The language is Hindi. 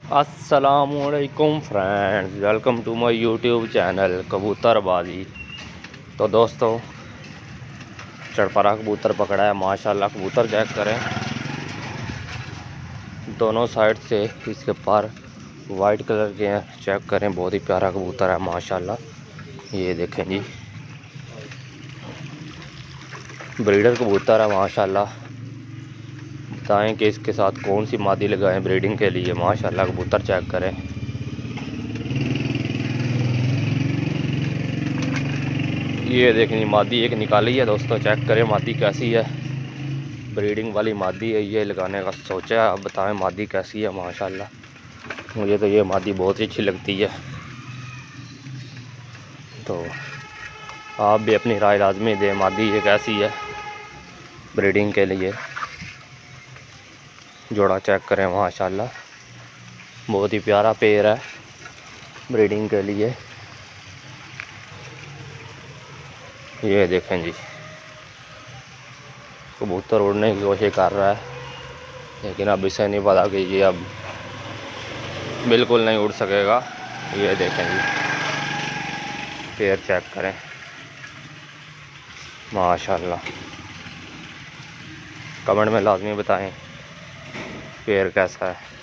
अस्सलामुअलैकुम friends, welcome to my YouTube channel कबूतरबाजी। तो दोस्तों, चरपरा कबूतर पकड़ा है माशाल्लाह। कबूतर चेक करें, दोनों साइड से इसके पर वाइट कलर के हैं। चेक करें, बहुत ही प्यारा कबूतर है माशाल्लाह। ये देखें जी, ब्रीडर कबूतर है माशाल्लाह। बताएं कि इसके साथ कौन सी मादी लगाएं ब्रीडिंग के लिए। माशाल्लाह कबूतर चेक करें, ये देखें मादी एक निकाली है दोस्तों। चेक करें मादी कैसी है, ब्रीडिंग वाली मादी है। ये लगाने का सोचा है, अब बताएं मादी कैसी है माशाल्लाह। मुझे तो ये मादी बहुत ही अच्छी लगती है। तो आप भी अपनी राय लाजमी दें, मादी ये कैसी है ब्रीडिंग के लिए। जोड़ा चेक करें माशाल्लाह, बहुत ही प्यारा पेयर है ब्रीडिंग के लिए। ये देखें जी, कबूतर उड़ने की कोशिश कर रहा है, लेकिन अब इसे नहीं पता कि ये अब बिल्कुल नहीं उड़ सकेगा। ये देखें जी, पेयर चेक करें माशाल्लाह। कमेंट में लाजमी बताएं पेयर कैसा है।